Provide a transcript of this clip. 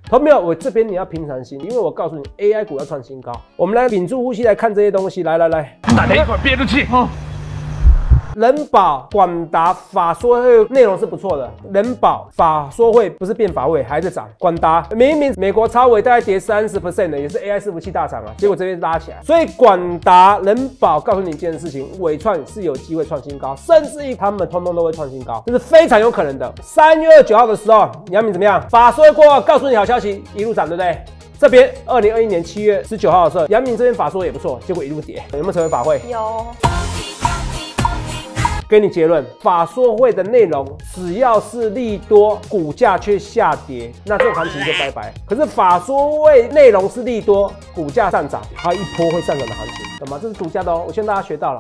投没有？我这边你要平常心，因为我告诉你 ，AI 股要创新高。我们来屏住呼吸来看这些东西，来， 大家一块憋住气。 人保、广达、法说会内容是不错的，人保、法说会不是变法会还在涨，广达明明美国超微大概跌30% 的，也是 AI 伺服器大厂啊，结果这边拉起来，所以广达、人保告诉你一件事情，伟创是有机会创新高，甚至于他们通通都会创新高，这是非常有可能的。3月29号的时候，阳明怎么样？法说会过后告诉你好消息，一路涨，对不对？这边2021年7月19号的时候，阳明这边法说也不错，结果一路跌，有没有成为法会？ 有。 给你结论，法说会的内容只要是利多，股价却下跌，那这个行情就拜拜。可是法说会内容是利多，股价上涨，它一波会上涨的行情，懂吗？这是独家的哦，我希望大家学到了。